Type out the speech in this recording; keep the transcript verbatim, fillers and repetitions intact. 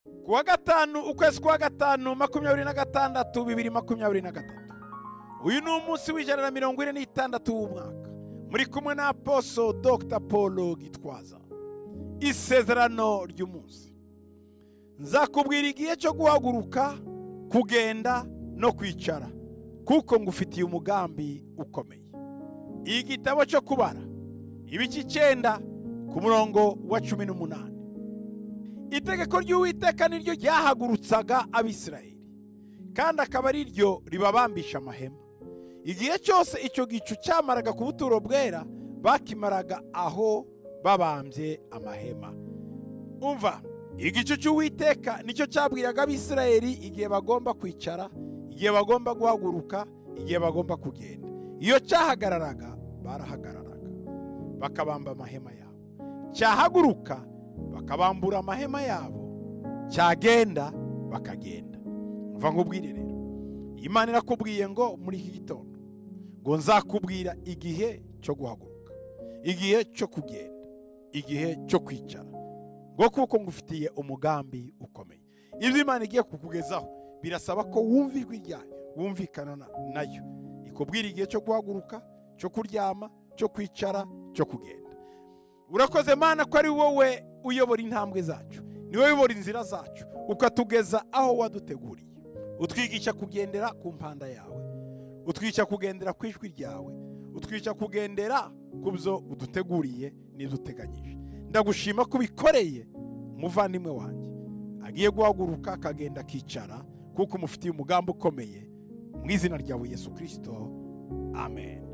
kuwa gatanu ukwezi kwa gatanu makumyabiri na gatandatu bibiri makumyabiri na gatatu. Uyu ni umunsi w'ijana na mirongo ine n'itandatu w'umwaka. Muri kumwe na Apostle Doctor Paul Gitwaza. Isezerano ry'umunsi. Nzakubwira igihe cyo guhaguruka, kugenda no kwicara, kuko ngufitiye umugambi ukomeye. Igitabo cyo kubara ibice icyenda ku murongo wa cumi n'umunani. Itegeko ry'Uwiteka niryo ryahagurutsaga Abisirayeli, kandi akaba ari ryo ribabambisha amahema. Igihe cyose icyo gicu cyamaraga ku buturo bwera, bakimaraga aho babambye amahema. Umva, igicu cy'Uwiteka nicyo cyabwiraga Abisirayeli igihe bagomba kwicara, igihe bagomba guhaguruka, igihe bagomba kugenda. Iyo cyahagararaga barahagararaga, bakabamba amahema yabo. Cyahaguruka bakabambura amahema yabo, cyagenda bakagenda. Umva nkubwire rero, Imana irakubwiye ngo muri iki gitondo ngo nzakubwira igihe cyo guhaguruka, igihe cyo kugenda, igihe cyo kwicara, ngo kuko ngufitiye umugambi ukomeye. Ibyo Imana igiye kukugezaho birasaba ko wumva ijwi ryayo, wumvikana nayo. Ikubwira igihe cyo guhaguruka, cyo kuryama, cyo kwicara, cyo kugenda. Urakoze Mana ko ari wowe uyobora intambwe zacu, ni wowe uyobora inzira zacu, ukatugeza aho waduteguriye. Utwigisha kugendera ku mpanda yawe, utwigisha kugendera ku ijwi ryawe, utwigisha kugendera ku byo uduteguriye n'iduteganyije. Ndagushima ko bikoreye umuvandimwe wanjye agiye guhaguruka akagenda akicara, kuko umufitiye umugambi ukomeye. Mu izina ryawe Yesu Kristo, amen.